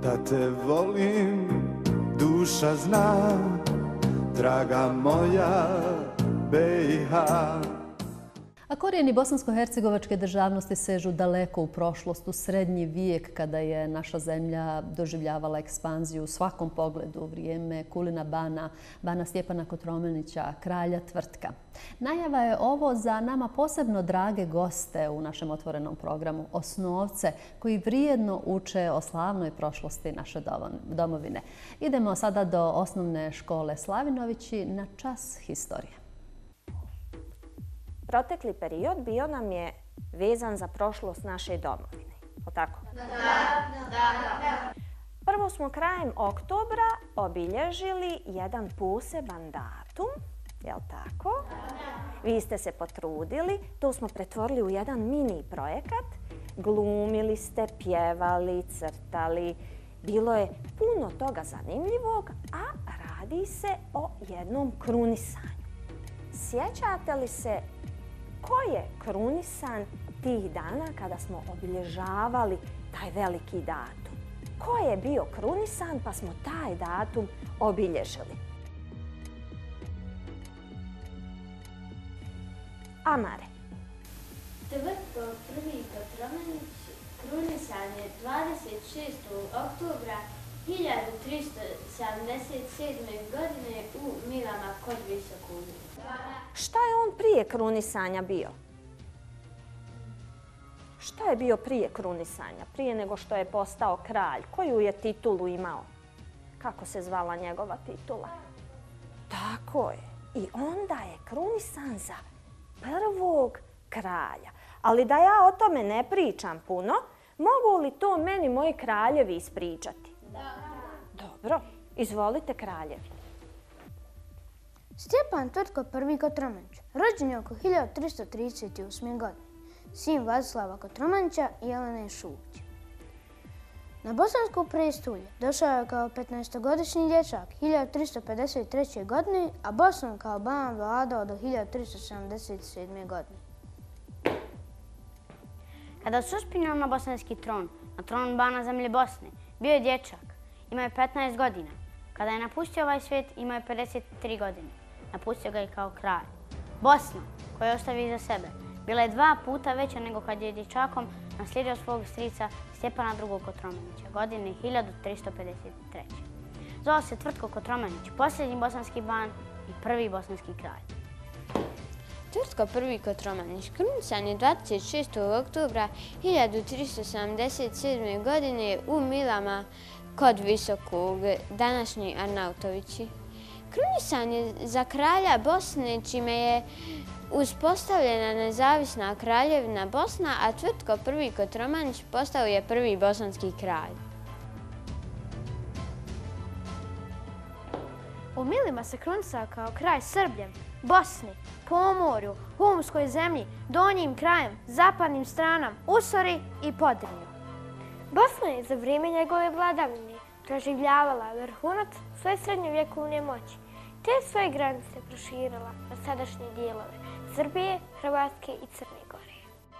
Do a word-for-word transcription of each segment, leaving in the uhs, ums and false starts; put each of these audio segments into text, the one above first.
da te volim, duša zna, draga moja B i H. A korijeni bosansko-hercegovačke državnosti sežu daleko u prošlost, u srednji vijek, kada je naša zemlja doživljavala ekspanziju u svakom pogledu u vrijeme Kulina bana, bana Stjepana Kotromanića, kralja Tvrtka. Najava je ovo za nama posebno drage goste u našem otvorenom programu, osnovce koji vrijedno uče o slavnoj prošlosti naše domovine. Idemo sada do osnovne škole Slavinovići na čas historije. Protekli period bio nam je vezan za prošlost naše domovine. O tako? Da, da, da. Prvo smo krajem oktobra obilježili jedan poseban datum, jel tako? Da. Vi ste se potrudili, to smo pretvorili u jedan mini projekat. Glumili ste, pjevali, crtali. Bilo je puno toga zanimljivog, a radi se o jednom krunisanju. Sjećate li se ko je krunisan tih dana kada smo obilježavali taj veliki datum? Ko je bio krunisan pa smo taj datum obilježili? Amare. Tvrtko prvi Kotromanić krunisan je dvadeset šestog oktobra hiljadu tristo sedamdeset sedme. godine u Milama kod Visokog. Šta je on prije krunisanja bio? Šta je bio prije krunisanja? Prije nego što je postao kralj? Koju je titulu imao? Kako se zvala njegova titula? Tako je. I onda je krunisan za prvog kralja. Ali da ja o tome ne pričam puno, mogu li to meni moji kraljevi ispričati? Da. Dobro. Izvolite, kraljevi. Stjepan Tvrtko prvi Kotromanić, rođen je oko hiljadu tristo trideset osme. godine, sin Vladislava Kotromanića i Jelene Šubić. Na bosansko prestolje došao je kao petnaestogodišnji dječak hiljadu tristo pedeset treće. godine, a Bosnom kao ban vladao do hiljadu tristo sedamdeset sedme. godine. Kada se uspinjao na bosanski tron, na tron bana zemlje Bosne, bio je dječak, imao je petnaest godina. Kada je napustio ovaj svijet, imao je pedeset tri godine. Napustio ga je kao kralj. Bosna, koju je ostavio iza sebe, bila je dva puta veća nego kad je dječakom naslijedio svog strica Stjepana drugog Kotromanića, godine hiljadu tristo pedeset treće. Zvao se Tvrtko Kotromanić, posljednji bosanski ban i prvi bosanski kralj. Tvrtko prvi Kotromanić krunisan je dvadeset šestog oktobra hiljadu tristo sedamdeset sedme. godine u Milama kod Visokog, današnji Arnautovići. Krunisan je za kralja Bosne, čime je uspostavljena nezavisna kraljevina Bosna, a Tvrtko prvi Kotromanić postao je prvi bosanski kralj. U Milima se krunisao kao kralj Srbljem, Bosni, Pomorju, Humskoj zemlji, Donjim krajem, zapadnim stranama, Usori i Podrinju. Bosna je za vrijeme njegove vladavine proživljavala vrhunac svoje srednjovjekovne moći, te svoje granice proširila na sadašnje dijelove Srbije, Hrvatske i Crne Gore.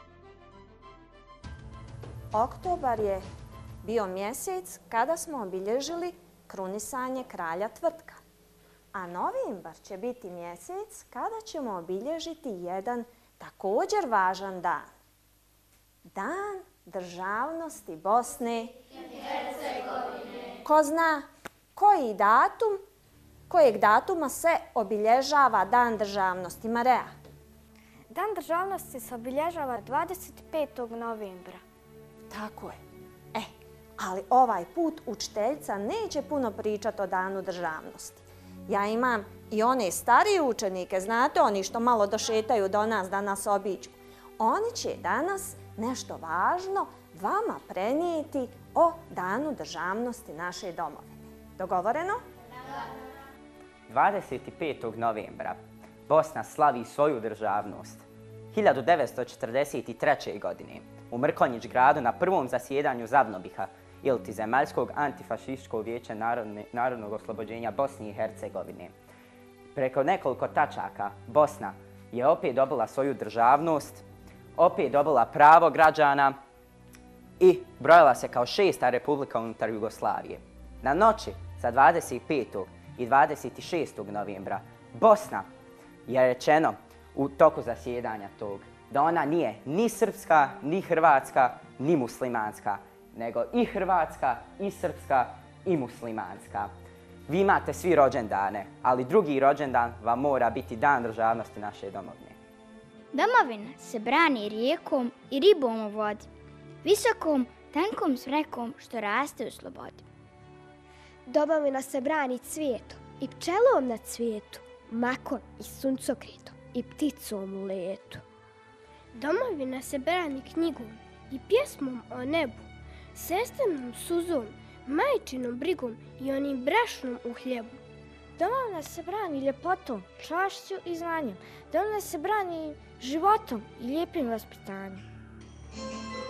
Oktobar je bio mjesec kada smo obilježili krunisanje kralja Tvrtka. A novembar će biti mjesec kada ćemo obilježiti jedan također važan dan. Dan državnosti Bosne i Hercegovine. Ko zna koji datum, kojeg datuma se obilježava dan državnosti? Marea? Dan državnosti se obilježava dvadeset petog novembra. Tako je. E, ali ovaj put učiteljica neće puno pričati o danu državnosti. Ja imam i one starije učenike, znate, oni što malo došetaju do nas da nas obiđu. Oni će danas nešto važno vama prenijeti o danu državnosti naše domovine. Dogovoreno? dvadeset petog novembra Bosna slavi svoju državnost. hiljadu devetsto četrdeset treće. godine u Mrkonjić gradu na prvom zasjedanju Zavnobiha iliti Zemaljskog antifašističkog vijeća narodnog oslobođenja Bosne i Hercegovine. Preko nekoliko tačaka Bosna je opet dobila svoju državnost, opet dobila pravo građana i brojala se kao šesta republika unutar Jugoslavije. Na noći sa dvadeset petog i dvadeset šestog novembra Bosna je rečeno u toku zasjedanja tog da ona nije ni srpska, ni hrvatska, ni muslimanska, nego i hrvatska, i srpska, i muslimanska. Vi imate svi rođendane, ali drugi rođendan vam mora biti dan državnosti naše domovine. Domovina se brani rijekom i ribom u vodi, visokom, tankom smrekom što raste u slobodi. Domovina se brani cvijetom i pčelom na cvijetu, makom i suncokretom i pticom u letu. Domovina se brani knjigom i pjesmom o nebu, sesternom suzom, majčinom brigom i onim brašnom u hljebu. Domovina se brani ljepotom, čašću i znanjem. Domovina se brani životom i lijepim vaspitanjem.